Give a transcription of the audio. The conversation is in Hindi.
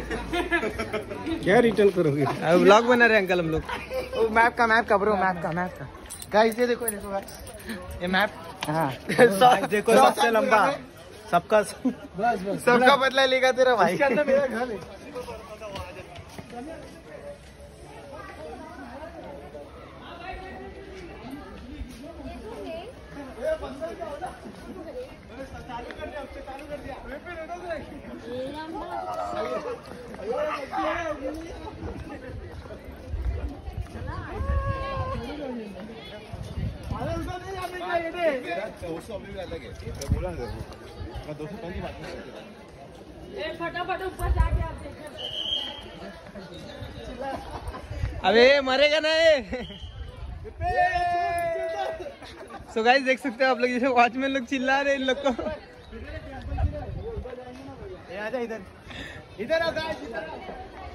क्या रिटर्न करोगे? व्लॉग बना रहे अंकल हम लोग। मैप का ब्रो, मैप का गाइस, ये देखो गाइस, ये मैप। हाँ देखो सबसे लंबा, सबका सबका बदला लेगा तेरा भाई। इसके अंदर मेरा घर है। फटाफट ऊपर जाके आप देखो। अबे मरेगा ना ये। सो गाइस देख सकते हो आप लोग, जैसे वॉचमैन लोग चिल्ला रहे हैं इन लोग को। इधर इधर आ।